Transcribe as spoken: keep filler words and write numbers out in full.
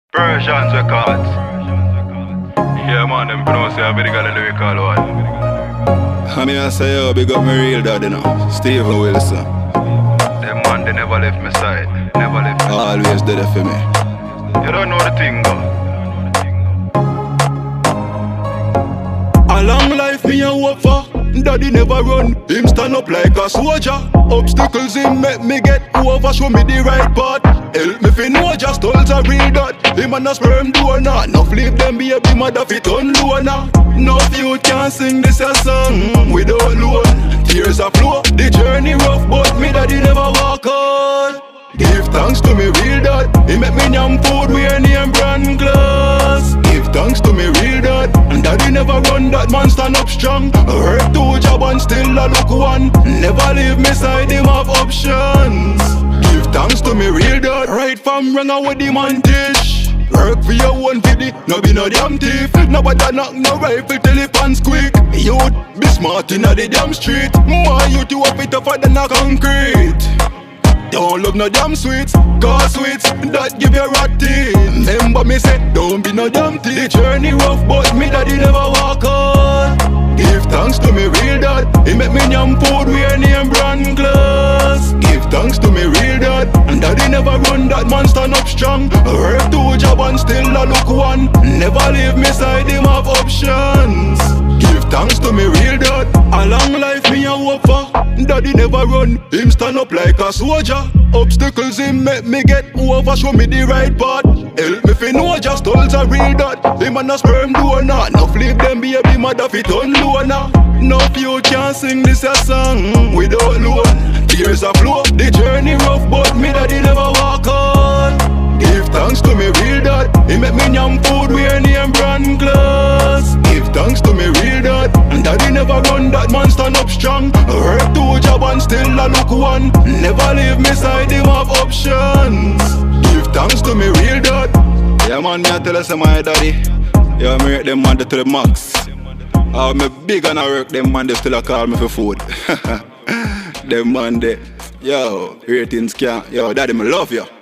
Persians records. Yeah man, them pronounce it a very good lyrical one. I mean I say yo, big up my real dad, you know, Stephen Wilson. Them man, they never left my side. Never left me. Always did it for me. You don't know the thing though. A long life me a work for. Daddy never run, him stand up like a soldier. Obstacles him make me get over, show me the right path. Help me fi know just all a real that. Him and a sperm donor, no flip them baby mother fit on loaner. No you can sing this a song without loan. Tears a flow, the journey rough but me daddy never walk out. Give thanks to me real dad, he make me yam food wear name brand clothes. Give thanks to me real dad, and daddy never run, that man stand up strong. Work two job and still a look one. Never leave me side, him have options. Give thanks to me real dad, right from wrong with the man dish. Work for your own fifty, no be no damn thief. Nobody knock no rifle till it pants quick. Youth, be smart inna the damn street. More youth you up it tougher than a concrete. Don't love no damn sweets, cause sweets that give you ratty. Remember me say, don't be no damn thief. The journey rough but me daddy never walk out. Give thanks to me real dad, he make me yam food wear name brand clothes. Give thanks to me real dad, and daddy never run, that man stand up strong. Work two job and still a look one. Never leave me side, him have options. Give thanks to me real dad, a long life me a hope for. Daddy never run, him stand up like a soldier. Obstacles him make me get over, show me the right path. Help me fi know just all a real that. Him and a sperm donor, no flip them baby mother fit on loaner. No you can sing this a song without loan. Tears a flow, the journey rough but me daddy never walk on. Give thanks to me real dad, he make me yam food wear name brand clothes. Give thanks to me real dad, and daddy never run, that man stand up strong. Work two job and still a look one. Never leave me side, him have options. Give thanks to me real dad. Yeah man, me a tell us my daddy, yeah me rate them man to the max. Oh me big and I work, them man they still a call me for food. Them man they, yo ratings can't, yo daddy me love you.